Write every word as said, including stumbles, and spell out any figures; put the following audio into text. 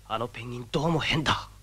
あのペンギンどうも変だ。